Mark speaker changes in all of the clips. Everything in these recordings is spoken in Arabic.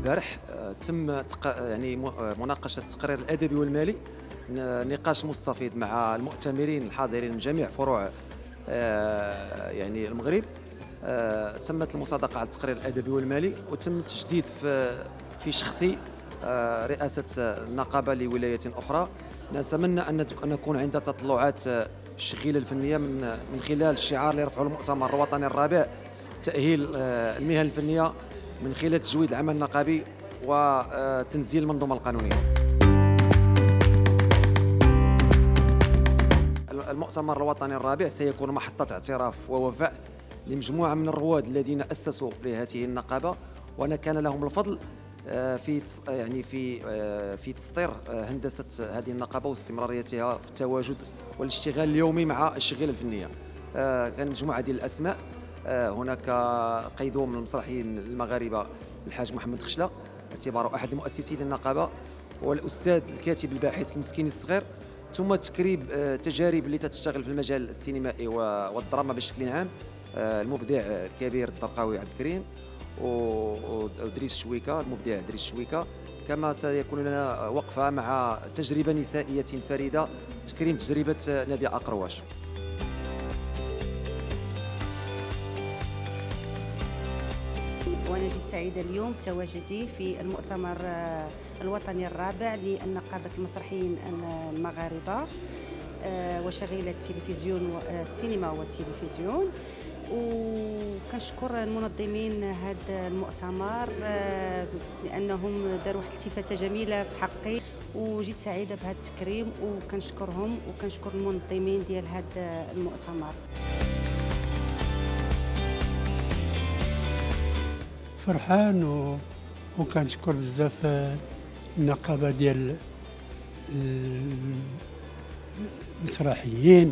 Speaker 1: البارح تم يعني مناقشة التقرير الأدبي والمالي، نقاش مستفيض مع المؤتمرين الحاضرين من جميع فروع يعني المغرب. تمت المصادقة على التقرير الأدبي والمالي، وتم التجديد في شخصي رئاسة النقابة لولاية أخرى. نتمنى أن نكون عند تطلعات الشغيلة الفنية من خلال الشعار اللي رفعه المؤتمر الوطني الرابع: تأهيل المهن الفنية من خلال تجويد العمل النقابي وتنزيل المنظومة القانونية. المؤتمر الوطني الرابع سيكون محطة اعتراف ووفاء لمجموعة من الرواد الذين أسسوا لهذه النقابة، وأنا كان لهم الفضل في تسطير هندسة هذه النقابة واستمراريتها في التواجد والاشتغال اليومي مع الشغيلة الفنية. كان مجموعة ديال الأسماء، هناك قيدهم من المسرحيين المغاربة الحاج محمد خشلة باعتباره أحد المؤسسين للنقابة، والأستاذ الكاتب الباحث المسكيني الصغير، ثم تكريب تجارب اللي تشتغل في المجال السينمائي والدراما بشكل عام، المبدع الكبير الطرقاوي عبد الكريم ودريس الشويكة، المبدع دريس الشويكة. كما سيكون لنا وقفة مع تجربة نسائية فريدة تكريم تجربة نادية أقرواش.
Speaker 2: وأنا جد سعيدة اليوم بتواجدي في المؤتمر الوطني الرابع للنقابة المسرحيين المغاربة وشغيلة التلفزيون السينما والتلفزيون، وكنشكر المنظمين هذا المؤتمر لأنهم داروا واحد الالتفاتة جميلة في حقي، وجيت سعيدة بهذا التكريم، وكنشكرهم وكنشكر المنظمين ديال هذا المؤتمر.
Speaker 3: فرحان وكنشكر بزاف النقابة ديال المسرحيين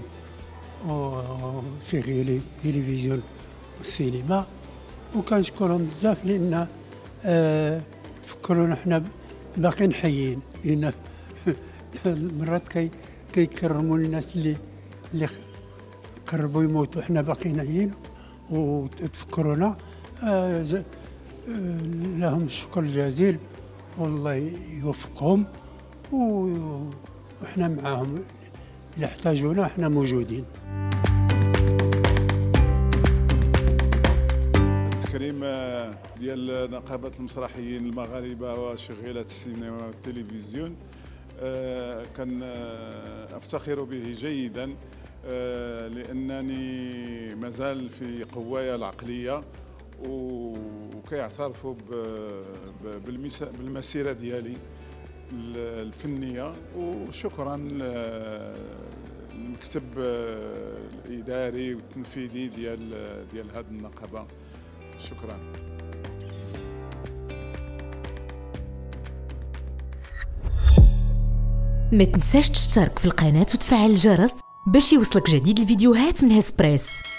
Speaker 3: وشغيلي التلفزيون والسينما، وكنشكرهم بزاف لأن تفكرونا حنا باقيين حيين، لأن مرات كيكرموا الناس اللي قربوا يموتوا، حنا باقيين حيين وتفكرونا. لهم الشكر الجزيل والله يوفقهم، وإحنا معاهم، إذا احتاجونا إحنا موجودين.
Speaker 4: تكريم ديال نقابة المسرحيين المغاربة وشغيلة السينما والتلفزيون كان أفتخر به جيدا، لأنني مازال في قوايا العقلية وكيعترفوا بالمسيرة ديالي الفنية. وشكرا للمكتب الإداري والتنفيذي ديال هذه النقابة. شكرا.
Speaker 5: ما تنساش تشترك في القناة وتفعل الجرس باش يوصلك جديد الفيديوهات من هسبريس.